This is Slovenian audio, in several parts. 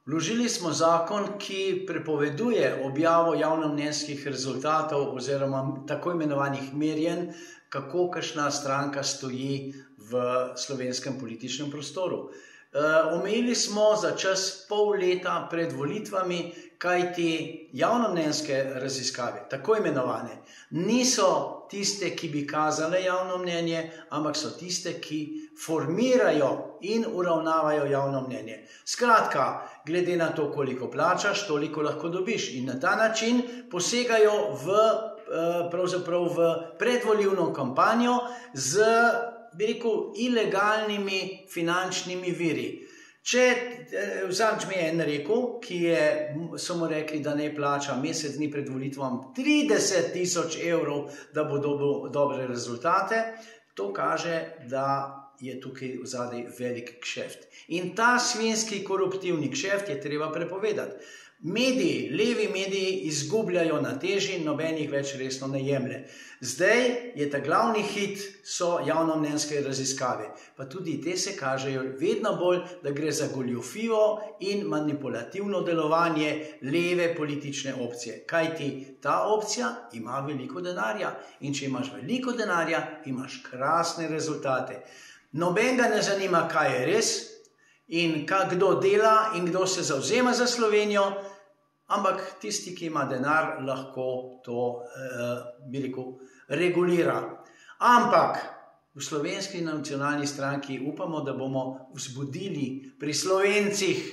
Vložili smo zakon, ki prepoveduje objavo javnomnenjskih rezultatov oziroma tako imenovanih merjenj, kako kakšna stranka stoji v slovenskem političnem prostoru. Omejili smo za čas pol leta pred volitvami, kajti javnomnenjske raziskave, tako imenovane, niso tiste, ki bi kazale javno mnenje, ampak so tiste, ki formirajo in uravnavajo javno mnenje. Skratka, glede na to, koliko plačaš, toliko lahko dobiš. In na ta način posegajo pravzaprav v predvolilno kampanjo z, bi rekel, ilegalnimi finančnimi viri. Vzamč mi je en rekel, so mu rekli, da ne plača mesec dni pred volitvam 30.000 evrov, da bo dobil dobre rezultate. To kaže, da je tukaj vzadej velik kšeft. In ta svinjski koruptivni kšeft je treba prepovedati. Mediji, levi mediji izgubljajo na teži, noben jih več resno ne jemlje. Zdaj je ta glavni hit, so javnomnenjske raziskave. Pa tudi te se kažejo vedno bolj, da gre za goljufijo in manipulativno delovanje leve politične opcije. Kajti ta opcija ima veliko denarja in če imaš veliko denarja, imaš krasne rezultate. Nobenega ne zanima, kaj je res in kdo dela in kdo se zavzema za Slovenijo, ampak tisti, ki ima denar, lahko to, bi rekel, regulira. Ampak v Slovenski nacionalni stranki upamo, da bomo vzbudili pri Slovencih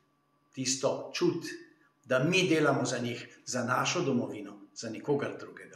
tisto čut, da mi delamo za njih, za našo domovino, za nikogar drugega.